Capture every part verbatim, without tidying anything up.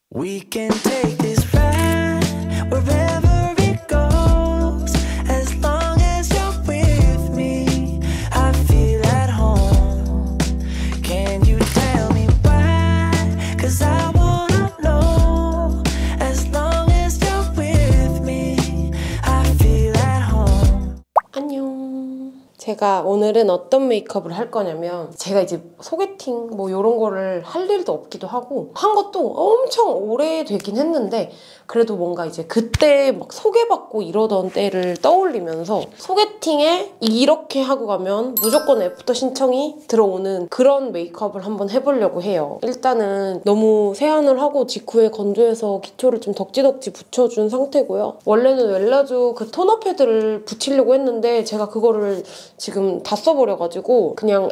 We can take this ride wherever it goes. As long as you're with me, I feel at home. Can you tell me why? Cause I wanna know. As long as you're with me, I feel at home. 안녕. 제가 오늘은 어떤 메이크업을 할 거냐면, 제가 이제 소개팅 뭐 이런 거를 할 일도 없기도 하고 한 것도 엄청 오래되긴 했는데, 그래도 뭔가 이제 그때 막 소개받고 이러던 때를 떠올리면서 소개팅에 이렇게 하고 가면 무조건 애프터 신청이 들어오는 그런 메이크업을 한번 해보려고 해요. 일단은 너무 세안을 하고 직후에 건조해서 기초를 좀 덕지덕지 붙여준 상태고요. 원래는 웰라쥬 그 토너 패드를 붙이려고 했는데 제가 그거를 지금 다 써버려가지고 그냥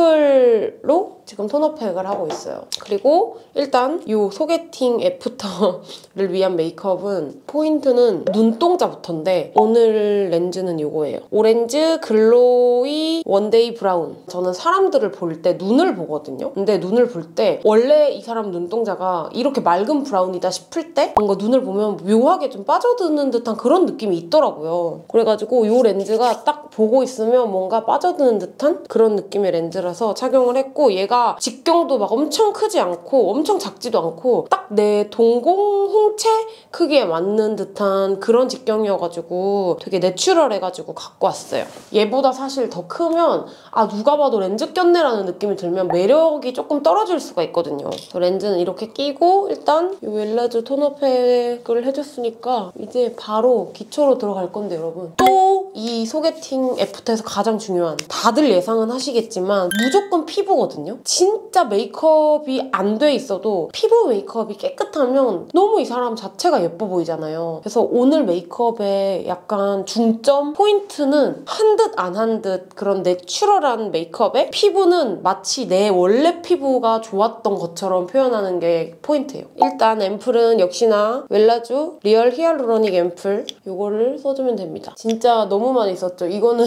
앰플로 지금 토너팩을 하고 있어요. 그리고 일단 이 소개팅 애프터를 위한 메이크업은 포인트는 눈동자부터인데, 오늘 렌즈는 이거예요. 오렌지 글로이 원데이 브라운. 저는 사람들을 볼 때 눈을 보거든요. 근데 눈을 볼 때 원래 이 사람 눈동자가 이렇게 맑은 브라운이다 싶을 때 뭔가 눈을 보면 묘하게 좀 빠져드는 듯한 그런 느낌이 있더라고요. 그래가지고 이 렌즈가 딱 보고 있으면 뭔가 빠져드는 듯한 그런 느낌의 렌즈라서 착용을 했고, 얘가 직경도 막 엄청 크지 않고 엄청 작지도 않고 딱 내 동공 홍채 크기에 맞는 듯한 그런 직경이어가지고 되게 내추럴해가지고 갖고 왔어요. 얘보다 사실 더 크면 아 누가 봐도 렌즈 꼈네라는 느낌이 들면 매력이 조금 떨어질 수가 있거든요. 렌즈는 이렇게 끼고 일단 이 웰라쥬 토너팩을 해줬으니까 이제 바로 기초로 들어갈 건데, 여러분 또 이 소개팅 애프터에서 가장 중요한, 다들 예상은 하시겠지만 무조건 피부거든요. 진짜 메이크업이 안 돼 있어도 피부 메이크업이 깨끗하면 너무 이 사람 자체가 예뻐 보이잖아요. 그래서 오늘 메이크업의 약간 중점 포인트는 한 듯 안 한 듯 그런 내추럴한 메이크업에 피부는 마치 내 원래 피부가 좋았던 것처럼 표현하는 게 포인트예요. 일단 앰플은 역시나 웰라쥬 리얼 히알루로닉 앰플, 이거를 써주면 됩니다. 진짜 너무 많이 썼죠. 이거는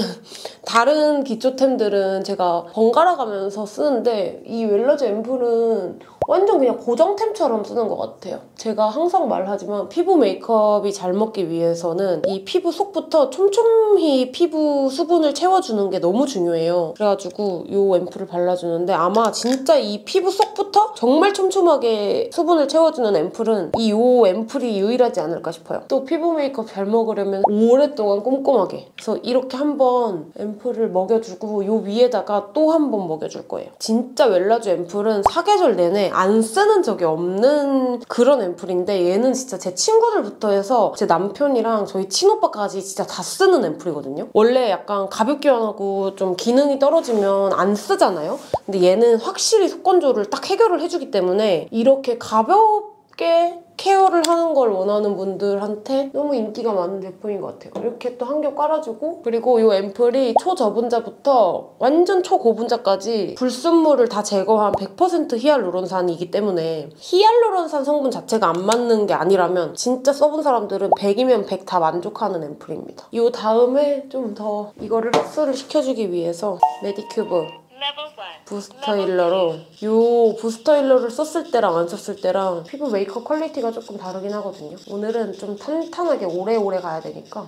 다른 기초템들은 제가 번갈아 가면서 쓰는데 이 웰라쥬 앰플은 완전 그냥 고정템처럼 쓰는 것 같아요. 제가 항상 말하지만 피부 메이크업이 잘 먹기 위해서는 이 피부 속부터 촘촘히 피부 수분을 채워주는 게 너무 중요해요. 그래가지고 이 앰플을 발라주는데, 아마 진짜 이 피부 속부터 정말 촘촘하게 수분을 채워주는 앰플은 이 앰플이 유일하지 않을까 싶어요. 또 피부 메이크업 잘 먹으려면 오랫동안 꼼꼼하게, 그래서 이렇게 한번 앰플을 먹여주고 이 위에다가 또 한 번 먹여줄 거예요. 진짜 웰라쥬 앰플은 사계절 내내 안 쓰는 적이 없는 그런 앰플인데, 얘는 진짜 제 친구들부터 해서 제 남편이랑 저희 친오빠까지 진짜 다 쓰는 앰플이거든요. 원래 약간 가볍게 하고 좀 기능이 떨어지면 안 쓰잖아요. 근데 얘는 확실히 속건조를 딱 해결을 해주기 때문에 이렇게 가볍게 케어를 하는 걸 원하는 분들한테 너무 인기가 많은 제품인 것 같아요. 이렇게 또 한 겹 깔아주고, 그리고 이 앰플이 초저분자부터 완전 초고분자까지 불순물을 다 제거한 백 퍼센트 히알루론산이기 때문에 히알루론산 성분 자체가 안 맞는 게 아니라면 진짜 써본 사람들은 백이면 백 다 만족하는 앰플입니다. 이 다음에 좀 더 이거를 흡수를 시켜주기 위해서 메디큐브 부스터 힐러로, 이 부스터 힐러를 썼을 때랑 안 썼을 때랑 피부 메이크업 퀄리티가 조금 다르긴 하거든요. 오늘은 좀 탄탄하게 오래오래 가야 되니까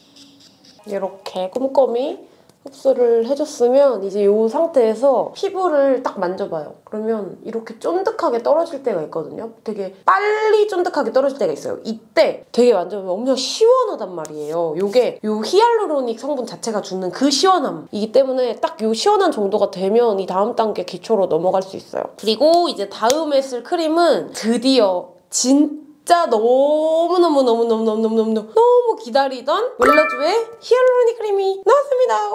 이렇게 꼼꼼히 흡수를 해줬으면 이제 이 상태에서 피부를 딱 만져봐요. 그러면 이렇게 쫀득하게 떨어질 때가 있거든요. 되게 빨리 쫀득하게 떨어질 때가 있어요. 이때 되게 만져보면 엄청 시원하단 말이에요. 이게 이 히알루로닉 성분 자체가 주는 그 시원함이기 때문에 딱 이 시원한 정도가 되면 이 다음 단계 기초로 넘어갈 수 있어요. 그리고 이제 다음에 쓸 크림은 드디어 진 진짜 너무너무너무너무너무너무 너무 기다리던 웰라쥬의 히알루로닉 크림이 나왔습니다.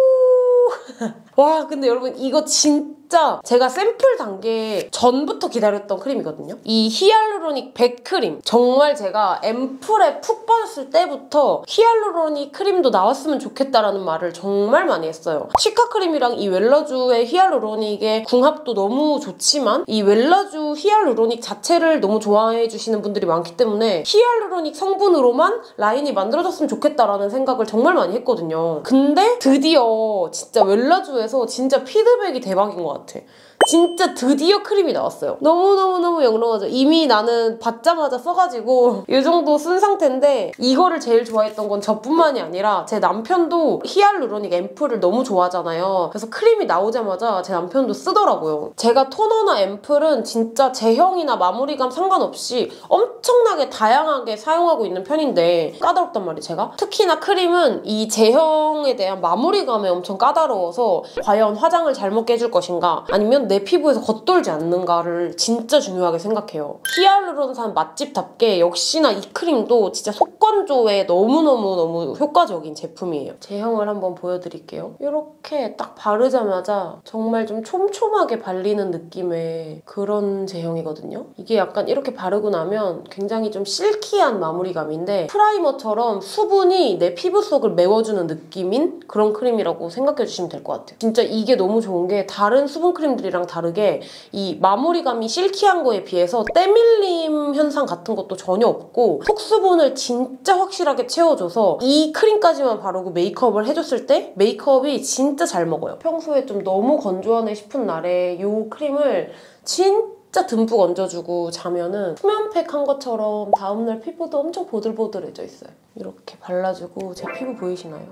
오! 와, 근데 여러분 이거 진짜 제가 샘플 단계 전부터 기다렸던 크림이거든요. 이 히알루로닉 백 크림, 정말 제가 앰플에 푹 빠졌을 때부터 히알루로닉 크림도 나왔으면 좋겠다라는 말을 정말 많이 했어요. 시카 크림이랑 이 웰라쥬의 히알루로닉의 궁합도 너무 좋지만 이 웰라쥬 히알루로닉 자체를 너무 좋아해 주시는 분들이 많기 때문에 히알루로닉 성분으로만 라인이 만들어졌으면 좋겠다라는 생각을 정말 많이 했거든요. 근데 드디어 진짜 웰라쥬에서 진짜 피드백이 대박인 것 같아. 진짜 드디어 크림이 나왔어요. 너무너무너무 영롱하죠. 이미 나는 받자마자 써가지고 이 정도 쓴 상태인데 이거를 제일 좋아했던 건 저뿐만이 아니라 제 남편도 히알루로닉 앰플을 너무 좋아하잖아요. 그래서 크림이 나오자마자 제 남편도 쓰더라고요. 제가 토너나 앰플은 진짜 제형이나 마무리감 상관없이 엄청나게 다양하게 사용하고 있는 편인데 까다롭단 말이에요, 제가. 특히나 크림은 이 제형에 대한 마무리감에 엄청 까다로워서 과연 화장을 잘 먹게 해줄 것인가 아니면 내 피부에서 겉돌지 않는가를 진짜 중요하게 생각해요. 히알루론산 맛집답게 역시나 이 크림도 진짜 속건조에 너무너무너무 효과적인 제품이에요. 제형을 한번 보여드릴게요. 이렇게 딱 바르자마자 정말 좀 촘촘하게 발리는 느낌의 그런 제형이거든요. 이게 약간 이렇게 바르고 나면 굉장히 좀 실키한 마무리감인데 프라이머처럼 수분이 내 피부 속을 메워주는 느낌인 그런 크림이라고 생각해주시면 될 것 같아요. 진짜 이게 너무 좋은 게 다른 수분 크림들이랑 다르게 이 마무리감이 실키한 거에 비해서 때밀림 현상 같은 것도 전혀 없고 속수분을 진짜 확실하게 채워줘서 이 크림까지만 바르고 메이크업을 해줬을 때 메이크업이 진짜 잘 먹어요. 평소에 좀 너무 건조하네 싶은 날에 이 크림을 진짜 듬뿍 얹어주고 자면은 수면팩 한 것처럼 다음날 피부도 엄청 보들보들해져 있어요. 이렇게 발라주고 제 피부 보이시나요?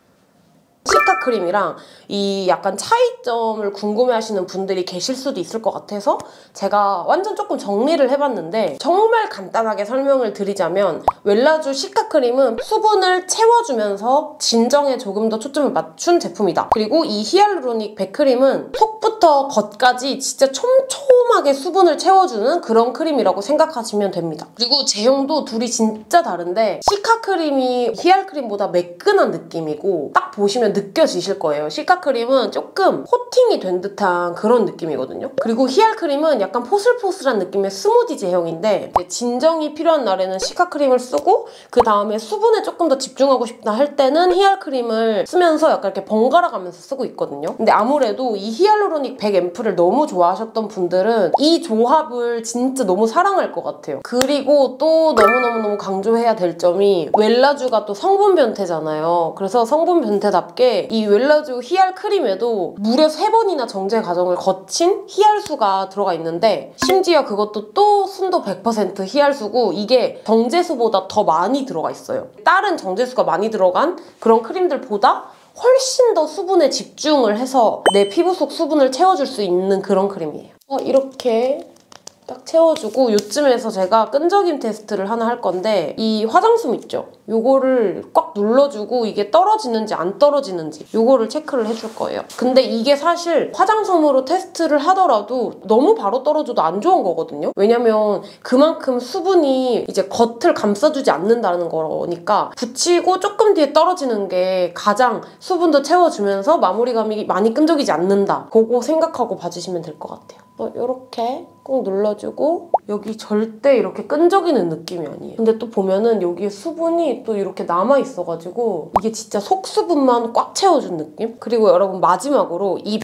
시카 크림이랑 이 약간 차이점을 궁금해하시는 분들이 계실 수도 있을 것 같아서 제가 완전 조금 정리를 해봤는데 정말 간단하게 설명을 드리자면 웰라쥬 시카 크림은 수분을 채워주면서 진정에 조금 더 초점을 맞춘 제품이다. 그리고 이 히알루로닉 백크림은 속부터 겉까지 진짜 촘촘하게 수분을 채워주는 그런 크림이라고 생각하시면 됩니다. 그리고 제형도 둘이 진짜 다른데 시카 크림이 히알 크림보다 매끈한 느낌이고 딱 보시면 느껴지실 거예요. 시카 크림은 조금 코팅이 된 듯한 그런 느낌이거든요. 그리고 히알 크림은 약간 포슬포슬한 느낌의 스무디 제형인데 진정이 필요한 날에는 시카 크림을 쓰고 그 다음에 수분에 조금 더 집중하고 싶다 할 때는 히알 크림을 쓰면서 약간 이렇게 번갈아 가면서 쓰고 있거든요. 근데 아무래도 이 히알루로닉 백 앰플을 너무 좋아하셨던 분들은 이 조합을 진짜 너무 사랑할 것 같아요. 그리고 또 너무너무너무 강조해야 될 점이 웰라쥬가 또 성분 변태잖아요. 그래서 성분 변태답게 이 웰라쥬 히알 크림에도 무려 세 번이나 정제 과정을 거친 히알수가 들어가 있는데 심지어 그것도 또 순도 백 퍼센트 히알수고 이게 정제수보다 더 많이 들어가 있어요. 다른 정제수가 많이 들어간 그런 크림들보다 훨씬 더 수분에 집중을 해서 내 피부 속 수분을 채워줄 수 있는 그런 크림이에요. 어, 이렇게 딱 채워주고 요쯤에서 제가 끈적임 테스트를 하나 할 건데 이 화장솜 있죠? 요거를 꽉 눌러주고 이게 떨어지는지 안 떨어지는지 요거를 체크를 해줄 거예요. 근데 이게 사실 화장솜으로 테스트를 하더라도 너무 바로 떨어져도 안 좋은 거거든요? 왜냐면 그만큼 수분이 이제 겉을 감싸주지 않는다는 거니까 붙이고 조금 뒤에 떨어지는 게 가장 수분도 채워주면서 마무리감이 많이 끈적이지 않는다. 그거 생각하고 봐주시면 될 것 같아요. 어, 이렇게 꼭 눌러주고 여기 절대 이렇게 끈적이는 느낌이 아니에요. 근데 또 보면은 여기에 수분이 또 이렇게 남아있어가지고 이게 진짜 속수분만 꽉 채워준 느낌? 그리고 여러분 마지막으로 이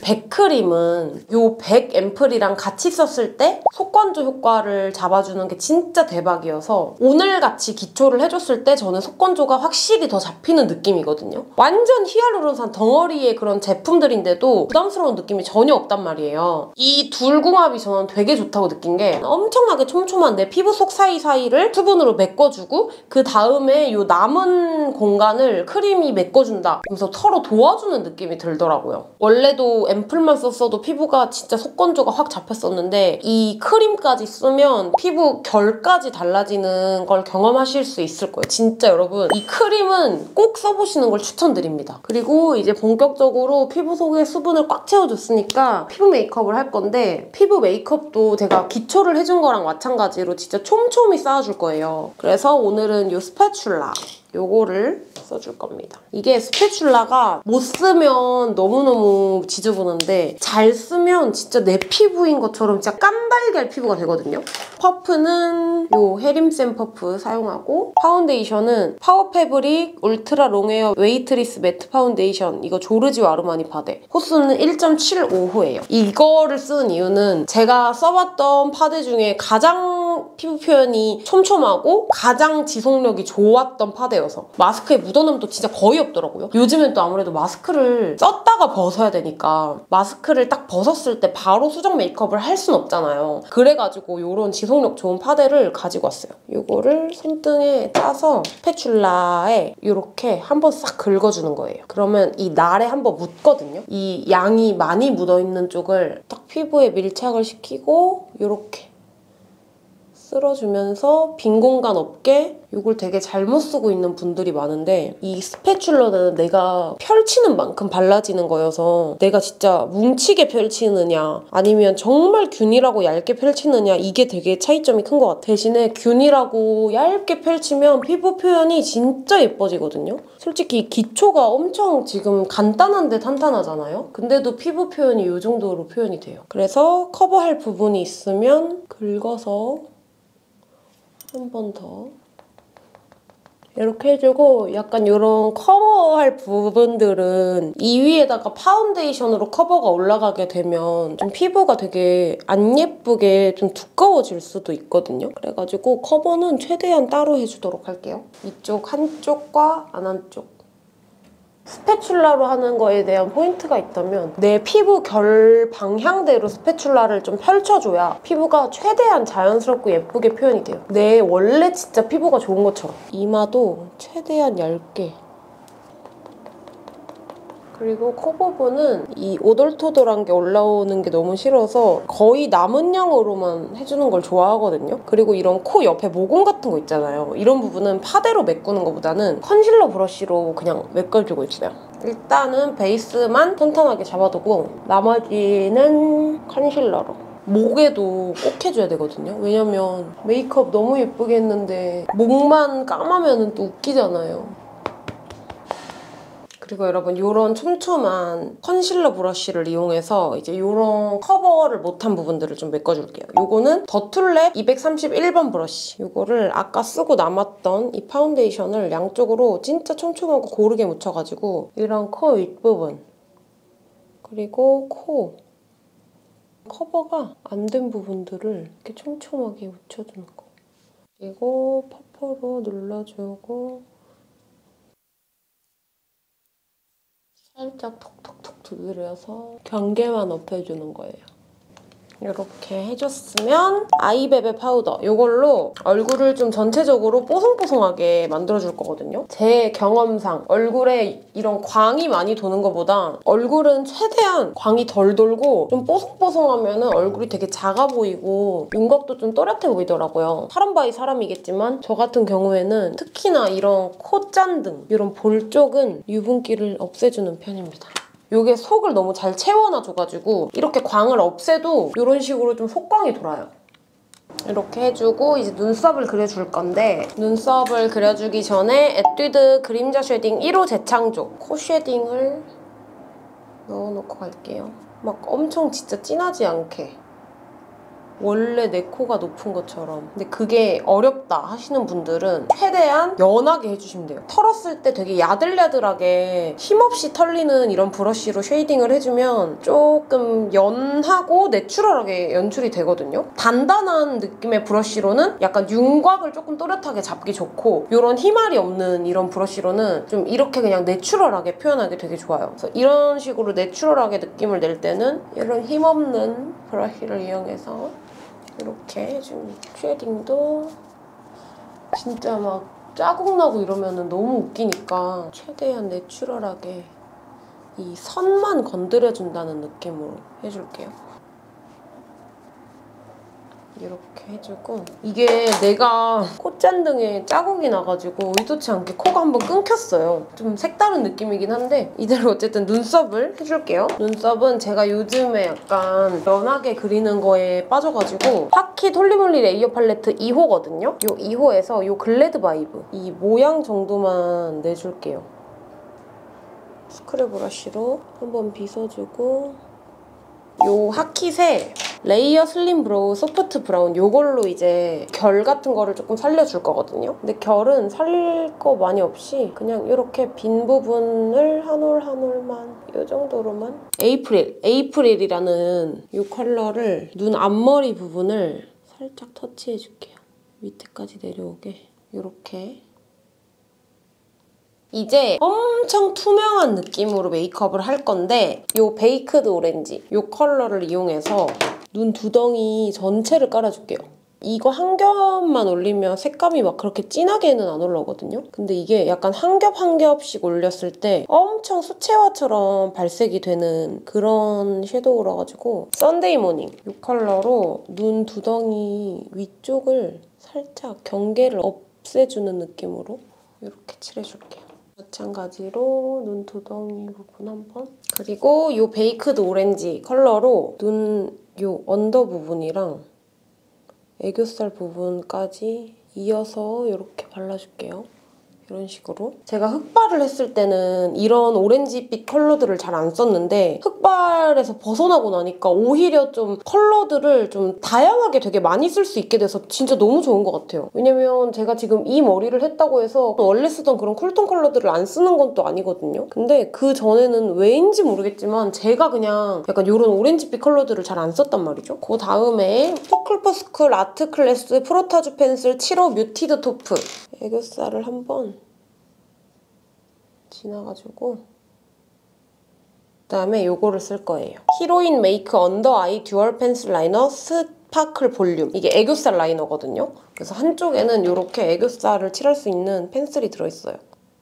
백크림은 이 백 앰플이랑 같이 썼을 때 속건조 효과를 잡아주는 게 진짜 대박이어서 오늘같이 기초를 해줬을 때 저는 속건조가 확실히 더 잡히는 느낌이거든요. 완전 히알루론산 덩어리의 그런 제품들인데도 부담스러운 느낌이 전혀 없단 말이에요. 이 둘궁합이 저는 되게 좋다고 느낀 게 엄청나게 촘촘한 내 피부 속 사이사이를 수분으로 메꿔주고 그 다음에 이 남은 공간을 크림이 메꿔준다. 그래서 서로 도와주는 느낌이 들더라고요. 원래도 앰플만 썼어도 피부가 진짜 속건조가 확 잡혔었는데 이 크림까지 쓰면 피부 결까지 달라지는 걸 경험하실 수 있을 거예요. 진짜 여러분 이 크림은 꼭 써보시는 걸 추천드립니다. 그리고 이제 본격적으로 피부 속에 수분을 꽉 채워줬으니까 피부 메이크업을 할 건데 피부 메이크업도 제가 기초를 해준 거랑 마찬가지로 진짜 촘촘히 쌓아줄 거예요. 그래서 오늘은 이 스패츌라 요거를 써줄 겁니다. 이게 스패츌라가 못 쓰면 너무너무 지저분한데 잘 쓰면 진짜 내 피부인 것처럼 진짜 깐달걀 피부가 되거든요. 퍼프는 요 헤림센 퍼프 사용하고 파운데이션은 파워패브릭 울트라 롱웨어 웨이트리스 매트 파운데이션 이거 조르지오 아르마니 파데 호수는 일 점 칠오 호예요. 이거를 쓴 이유는 제가 써봤던 파데 중에 가장 피부 표현이 촘촘하고 가장 지속력이 좋았던 파데였어요. 상태여서. 마스크에 묻어남도 진짜 거의 없더라고요. 요즘엔 또 아무래도 마스크를 썼다가 벗어야 되니까 마스크를 딱 벗었을 때 바로 수정 메이크업을 할 순 없잖아요. 그래가지고 이런 지속력 좋은 파데를 가지고 왔어요. 이거를 손등에 짜서 스패츌라에 이렇게 한번 싹 긁어주는 거예요. 그러면 이 날에 한번 묻거든요. 이 양이 많이 묻어있는 쪽을 딱 피부에 밀착을 시키고 이렇게 쓸어주면서 빈 공간 없게. 이걸 되게 잘못 쓰고 있는 분들이 많은데 이 스패츌러는 내가 펼치는 만큼 발라지는 거여서 내가 진짜 뭉치게 펼치느냐 아니면 정말 균일하고 얇게 펼치느냐 이게 되게 차이점이 큰 것 같아요. 대신에 균일하고 얇게 펼치면 피부 표현이 진짜 예뻐지거든요. 솔직히 기초가 엄청 지금 간단한데 탄탄하잖아요. 근데도 피부 표현이 이 정도로 표현이 돼요. 그래서 커버할 부분이 있으면 긁어서 한 번 더 이렇게 해주고, 약간 이런 커버할 부분들은 이 위에다가 파운데이션으로 커버가 올라가게 되면 좀 피부가 되게 안 예쁘게 좀 두꺼워질 수도 있거든요. 그래가지고 커버는 최대한 따로 해주도록 할게요. 이쪽 한쪽과 안 한쪽. 스패츌라로 하는 거에 대한 포인트가 있다면 내 피부 결 방향대로 스패츌라를 좀 펼쳐줘야 피부가 최대한 자연스럽고 예쁘게 표현이 돼요. 내 원래 진짜 피부가 좋은 것처럼. 이마도 최대한 얇게. 그리고 코 부분은 이 오돌토돌한 게 올라오는 게 너무 싫어서 거의 남은 양으로만 해주는 걸 좋아하거든요. 그리고 이런 코 옆에 모공 같은 거 있잖아요. 이런 부분은 파데로 메꾸는 것보다는 컨실러 브러쉬로 그냥 메꿔주고 있어요. 일단은 베이스만 탄탄하게 잡아두고 나머지는 컨실러로. 목에도 꼭 해줘야 되거든요. 왜냐면 메이크업 너무 예쁘게 했는데 목만 까마면 또 웃기잖아요. 그리고 여러분 이런 촘촘한 컨실러 브러쉬를 이용해서 이제 이런 커버를 못한 부분들을 좀 메꿔줄게요. 이거는 더툴랩 이백삼십일 번 브러쉬. 이거를 아까 쓰고 남았던 이 파운데이션을 양쪽으로 진짜 촘촘하고 고르게 묻혀가지고 이런 코 윗부분 그리고 코 커버가 안 된 부분들을 이렇게 촘촘하게 묻혀주는 거. 그리고 퍼프로 눌러주고 살짝 톡톡톡 두드려서 경계만 업해주는 거예요. 이렇게 해줬으면 아이베베 파우더 이걸로 얼굴을 좀 전체적으로 뽀송뽀송하게 만들어줄 거거든요. 제 경험상 얼굴에 이런 광이 많이 도는 것보다 얼굴은 최대한 광이 덜 돌고 좀 뽀송뽀송하면 얼굴이 되게 작아 보이고 윤곽도 좀 또렷해 보이더라고요. 사람 바이 사람이겠지만 저 같은 경우에는 특히나 이런 콧잔등 이런 볼 쪽은 유분기를 없애주는 편입니다. 이게 속을 너무 잘 채워놔줘가지고 이렇게 광을 없애도 이런 식으로 좀 속광이 돌아요. 이렇게 해주고 이제 눈썹을 그려줄 건데 눈썹을 그려주기 전에 에뛰드 그림자 쉐딩 일 호 재창조 코 쉐딩을 넣어놓고 갈게요. 막 엄청 진짜 진하지 않게. 원래 내 코가 높은 것처럼. 근데 그게 어렵다 하시는 분들은 최대한 연하게 해주시면 돼요. 털었을 때 되게 야들야들하게 힘없이 털리는 이런 브러쉬로 쉐이딩을 해주면 조금 연하고 내추럴하게 연출이 되거든요. 단단한 느낌의 브러쉬로는 약간 윤곽을 조금 또렷하게 잡기 좋고 이런 희말이 없는 이런 브러쉬로는 좀 이렇게 그냥 내추럴하게 표현하기 되게 좋아요. 그래서 이런 식으로 내추럴하게 느낌을 낼 때는 이런 힘없는 브러쉬를 이용해서 이렇게 해줍니다. 쉐딩도 진짜 막 자국 나고 이러면 너무 웃기니까 최대한 내추럴하게 이 선만 건드려준다는 느낌으로 해줄게요. 이렇게 해주고 이게 내가 콧잔등에 자국이 나가지고 의도치 않게 코가 한번 끊겼어요. 좀 색다른 느낌이긴 한데 이대로 어쨌든 눈썹을 해줄게요. 눈썹은 제가 요즘에 약간 연하게 그리는 거에 빠져가지고 하키 톨리몰리 레이어 팔레트 이 호거든요. 이 이 호에서 이 글래드 바이브 이 모양 정도만 내줄게요. 스크래 브러쉬로 한번 빗어주고 요 하킷의 레이어 슬림 브로우 소프트 브라운 요걸로 이제 결 같은 거를 조금 살려줄 거거든요. 근데 결은 살릴 거 많이 없이 그냥 이렇게 빈 부분을 한 올 한 올만 이 정도로만 에이프릴, 에이프릴이라는 이 컬러를 눈 앞머리 부분을 살짝 터치해줄게요. 밑에까지 내려오게 이렇게 이제 엄청 투명한 느낌으로 메이크업을 할 건데 이 베이크드 오렌지 이 컬러를 이용해서 눈 두덩이 전체를 깔아줄게요. 이거 한 겹만 올리면 색감이 막 그렇게 진하게는 안 올라오거든요. 근데 이게 약간 한 겹 한 겹씩 올렸을 때 엄청 수채화처럼 발색이 되는 그런 섀도우라 가지고 썬데이 모닝 이 컬러로 눈 두덩이 위쪽을 살짝 경계를 없애주는 느낌으로 이렇게 칠해줄게요. 마찬가지로 눈 두덩이 부분 한번. 그리고 이 베이크드 오렌지 컬러로 눈 이 언더 부분이랑 애교살 부분까지 이어서 이렇게 발라줄게요. 이런 식으로. 제가 흑발을 했을 때는 이런 오렌지빛 컬러들을 잘 안 썼는데 흑발에서 벗어나고 나니까 오히려 좀 컬러들을 좀 다양하게 되게 많이 쓸 수 있게 돼서 진짜 너무 좋은 것 같아요. 왜냐면 제가 지금 이 머리를 했다고 해서 원래 쓰던 그런 쿨톤 컬러들을 안 쓰는 건 또 아니거든요. 근데 그 전에는 왜인지 모르겠지만 제가 그냥 약간 이런 오렌지빛 컬러들을 잘 안 썼단 말이죠. 그 다음에 포클퍼스쿨 아트클래스 프로타주 펜슬 칠호 뮤티드 토프 애교살을 한번 지나가지고 그다음에 요거를 쓸 거예요. 히로인 메이크 언더 아이 듀얼 펜슬 라이너 스파클 볼륨. 이게 애교살 라이너거든요. 그래서 한쪽에는 이렇게 애교살을 칠할 수 있는 펜슬이 들어있어요.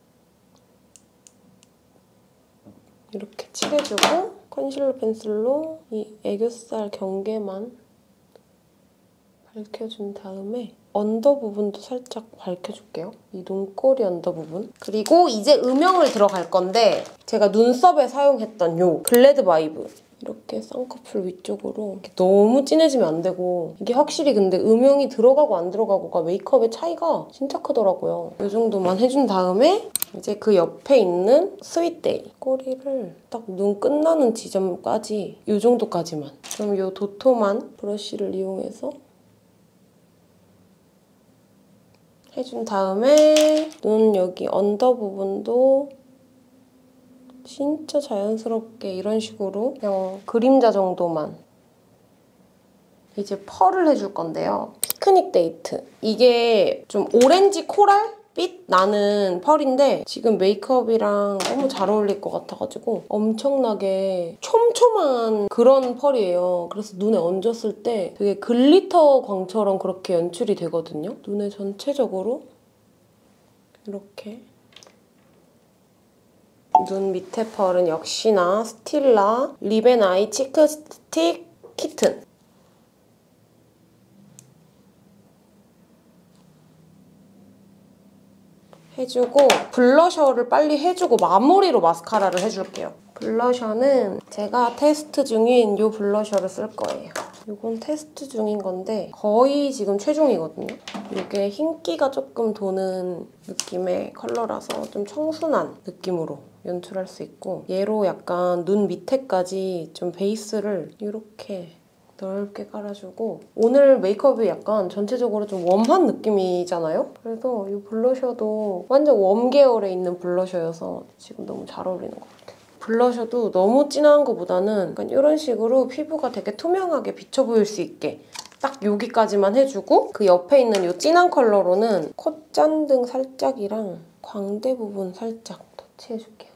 이렇게 칠해주고 컨실러 펜슬로 이 애교살 경계만 밝혀준 다음에 언더 부분도 살짝 밝혀줄게요. 이 눈꼬리 언더 부분. 그리고 이제 음영을 들어갈 건데 제가 눈썹에 사용했던 요 글래드 바이브 이렇게 쌍꺼풀 위쪽으로 이렇게 너무 진해지면 안 되고 이게 확실히 근데 음영이 들어가고 안 들어가고가 메이크업의 차이가 진짜 크더라고요. 이 정도만 해준 다음에 이제 그 옆에 있는 스윗데이 꼬리를 딱 눈 끝나는 지점까지 이 정도까지만. 그럼 이 도톰한 브러쉬를 이용해서 해준 다음에 눈 여기 언더 부분도 진짜 자연스럽게 이런 식으로 그냥 그림자 정도만. 이제 펄을 해줄 건데요. 피크닉 데이트. 이게 좀 오렌지 코랄? 빛 나는 펄인데 지금 메이크업이랑 너무 잘 어울릴 것 같아가지고 엄청나게 촘촘한 그런 펄이에요. 그래서 눈에 얹었을 때 되게 글리터 광처럼 그렇게 연출이 되거든요. 눈에 전체적으로 이렇게. 눈 밑에 펄은 역시나 스틸라 립앤아이 치크 스틱 키튼. 해주고 블러셔를 빨리 해주고 마무리로 마스카라를 해줄게요. 블러셔는 제가 테스트 중인 이 블러셔를 쓸 거예요. 이건 테스트 중인 건데 거의 지금 최종이거든요. 이게 흰기가 조금 도는 느낌의 컬러라서 좀 청순한 느낌으로 연출할 수 있고 얘로 약간 눈 밑에까지 좀 베이스를 이렇게 넓게 깔아주고 오늘 메이크업이 약간 전체적으로 좀 웜한 느낌이잖아요? 그래서 이 블러셔도 완전 웜 계열에 있는 블러셔여서 지금 너무 잘 어울리는 것 같아요. 블러셔도 너무 진한 것보다는 약간 이런 식으로 피부가 되게 투명하게 비쳐 보일 수 있게 딱 여기까지만 해주고 그 옆에 있는 이 진한 컬러로는 콧잔등 살짝이랑 광대 부분 살짝 터치해줄게요.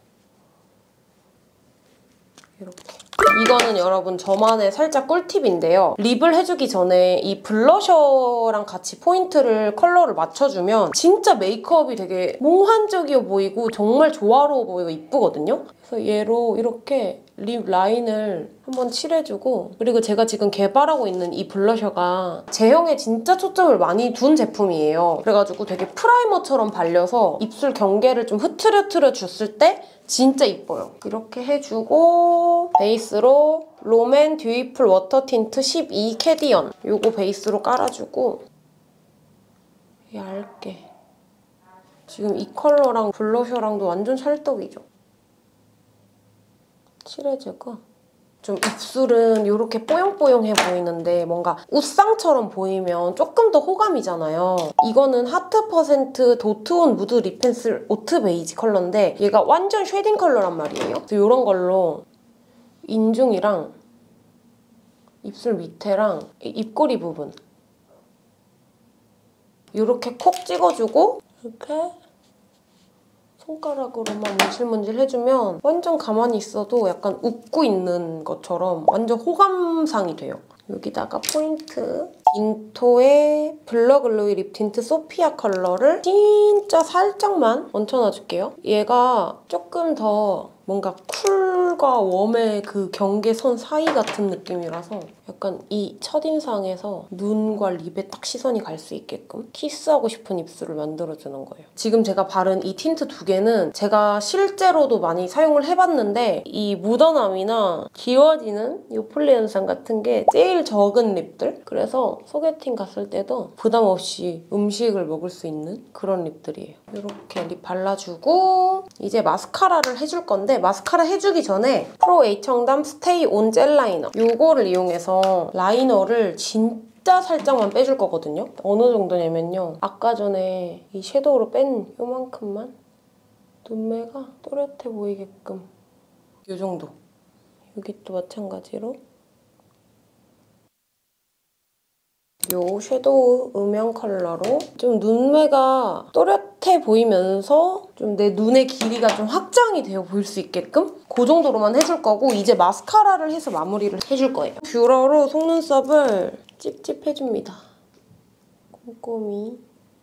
이렇게. 이거는 여러분 저만의 살짝 꿀팁인데요. 립을 해주기 전에 이 블러셔랑 같이 포인트를 컬러를 맞춰주면 진짜 메이크업이 되게 몽환적이어 보이고 정말 조화로워 보이고 이쁘거든요. 그래서 얘로 이렇게 립 라인을 한번 칠해주고 그리고 제가 지금 개발하고 있는 이 블러셔가 제형에 진짜 초점을 많이 둔 제품이에요. 그래가지고 되게 프라이머처럼 발려서 입술 경계를 좀 흐트러트려 줬을 때 진짜 이뻐요. 이렇게 해주고 베이스로 롬앤 듀이풀 워터 틴트 십이 캐디언 요거 베이스로 깔아주고 얇게. 지금 이 컬러랑 블러셔랑도 완전 찰떡이죠. 칠해주고 좀 입술은 이렇게 뽀용뽀용해 보이는데 뭔가 웃상처럼 보이면 조금 더 호감이잖아요. 이거는 하트 퍼센트 도트온 무드 립 펜슬 오트 베이지 컬러인데 얘가 완전 쉐딩 컬러란 말이에요. 그래서 이런 걸로 인중이랑 입술 밑에랑 입꼬리 부분 이렇게 콕 찍어주고 이렇게 손가락으로만 문질문질 해주면 완전 가만히 있어도 약간 웃고 있는 것처럼 완전 호감상이 돼요. 여기다가 포인트. 인토의 블러 글로이 립 틴트 소피아 컬러를 진짜 살짝만 얹혀놔줄게요. 얘가 조금 더 뭔가 쿨과 웜의 그 경계선 사이 같은 느낌이라서 약간 이 첫인상에서 눈과 립에 딱 시선이 갈 수 있게끔 키스하고 싶은 입술을 만들어주는 거예요. 지금 제가 바른 이 틴트 두 개는 제가 실제로도 많이 사용을 해봤는데 이 묻어남이나 지워지는 요플레 현상 같은 게 제일 적은 립들? 그래서 소개팅 갔을 때도 부담 없이 음식을 먹을 수 있는 그런 립들이에요. 이렇게 립 발라주고 이제 마스카라를 해줄 건데 마스카라 해주기 전에 프로 H청담 스테이 온 젤 라이너 이거를 이용해서 라이너를 진짜 살짝만 빼줄 거거든요. 어느 정도냐면요. 아까 전에 이 섀도우로 뺀 요만큼만 눈매가 또렷해 보이게끔 이 정도. 여기 또 마찬가지로 요 섀도우 음영 컬러로 좀 눈매가 또렷해 보이면서 좀 내 눈의 길이가 좀 확장이 되어 보일 수 있게끔 그 정도로만 해줄 거고 이제 마스카라를 해서 마무리를 해줄 거예요. 뷰러로 속눈썹을 찝찝해줍니다. 꼼꼼히.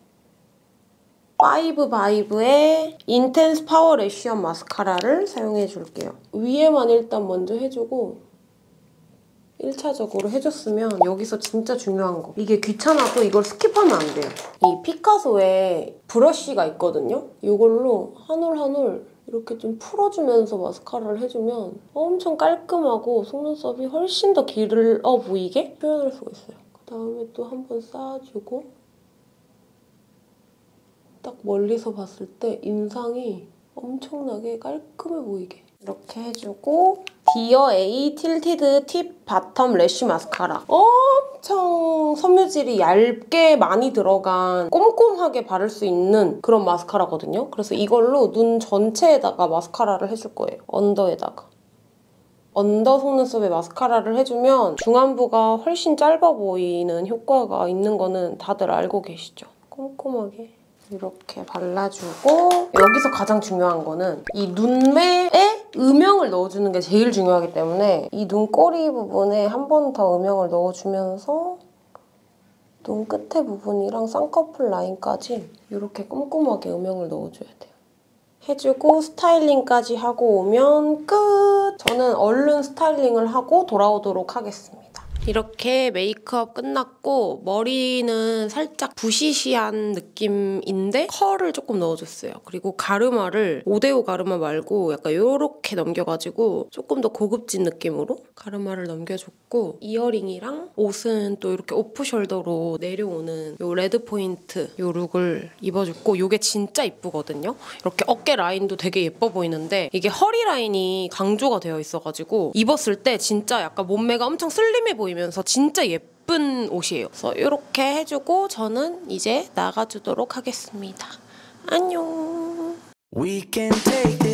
파이브 바이브의 인텐스 파워 래쉬업 마스카라를 사용해줄게요. 위에만 일단 먼저 해주고 일 차적으로 해줬으면 여기서 진짜 중요한 거. 이게 귀찮아도 이걸 스킵하면 안 돼요. 이 피카소에 브러쉬가 있거든요? 이걸로 한 올 한 올 이렇게 좀 풀어주면서 마스카라를 해주면 엄청 깔끔하고 속눈썹이 훨씬 더 길어 보이게 표현할 수가 있어요. 그다음에 또 한 번 쌓아주고 딱 멀리서 봤을 때 인상이 엄청나게 깔끔해 보이게 이렇게 해주고 디어 A 틸티드 팁 바텀 래쉬 마스카라. 엄청 섬유질이 얇게 많이 들어간 꼼꼼하게 바를 수 있는 그런 마스카라거든요. 그래서 이걸로 눈 전체에다가 마스카라를 해줄 거예요. 언더에다가. 언더 속눈썹에 마스카라를 해주면 중안부가 훨씬 짧아 보이는 효과가 있는 거는 다들 알고 계시죠? 꼼꼼하게. 이렇게 발라주고 여기서 가장 중요한 거는 이 눈매에 음영을 넣어주는 게 제일 중요하기 때문에 이 눈꼬리 부분에 한 번 더 음영을 넣어주면서 눈 끝에 부분이랑 쌍꺼풀 라인까지 이렇게 꼼꼼하게 음영을 넣어줘야 돼요. 해주고 스타일링까지 하고 오면 끝! 저는 얼른 스타일링을 하고 돌아오도록 하겠습니다. 이렇게 메이크업 끝났고 머리는 살짝 부시시한 느낌인데 컬을 조금 넣어줬어요. 그리고 가르마를 오데오 가르마 말고 약간 요렇게 넘겨가지고 조금 더 고급진 느낌으로 가르마를 넘겨줬고 이어링이랑 옷은 또 이렇게 오프숄더로 내려오는 요 레드 포인트 요 룩을 입어줬고 요게 진짜 이쁘거든요. 이렇게 어깨 라인도 되게 예뻐 보이는데 이게 허리 라인이 강조가 되어 있어가지고 입었을 때 진짜 약간 몸매가 엄청 슬림해 보이면서 진짜 예쁜 옷이에요. 그래서 이렇게 해주고 저는 이제 나가주도록 하겠습니다. 안녕. We can take this